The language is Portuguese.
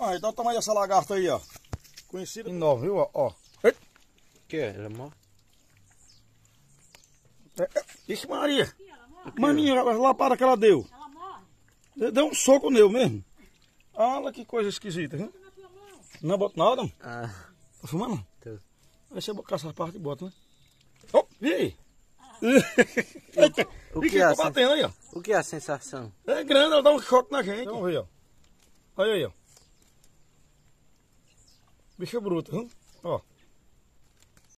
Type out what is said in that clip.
Olha o tamanho dessa lagarta aí, ó. Conhecida em 9, viu? Ó. Que é? Ela morre? Ixi, Maria. Maninha, a lapada que ela deu. Ela morre. Deu um soco nele mesmo. Olha que coisa esquisita, viu? Não bota nada, não? Ah. Tá fumando? Tô. Aí você botar essa parte e bota, né? Ó, e aí? Eita, O que que é tá batendo aí, ó. O que é a sensação? É grande, ela dá um choque na gente. Vamos ver, ó. Olha aí, ó. Bicho bruto, viu?